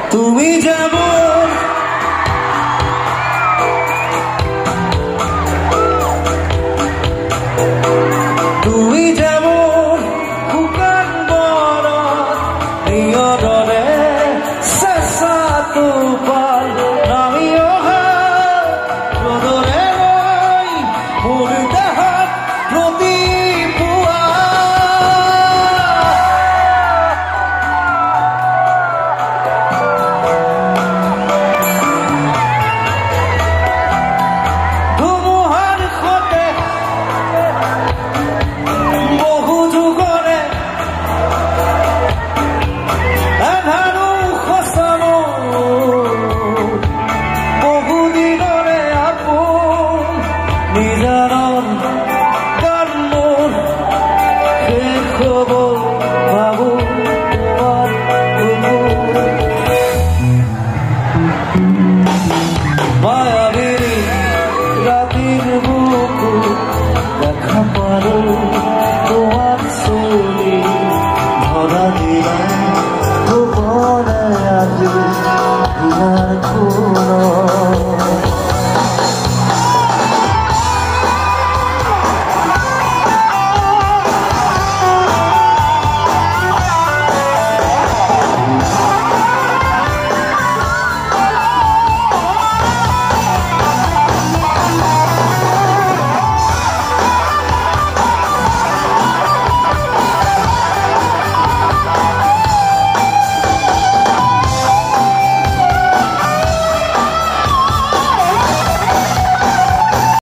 তুমি যেমন তুমি যেমন শুকান বনত নিয়দৰে চেঁচা টোপাল নামি অহা ৰ'দৰে ৰৈ মোৰ দেহত প্ৰতিপুৱা ধুমুহাৰ সতে বহু যুগৰে এধানো সঁচানো বহু দিনৰে আপোন নিজানৰ গান মোৰ শেষ হ'ব ভাবো মায়াবিনী ৰাতিৰ বুকু দেখা পালো তোমাক চলি ধৰা দিলা গোপনে আজি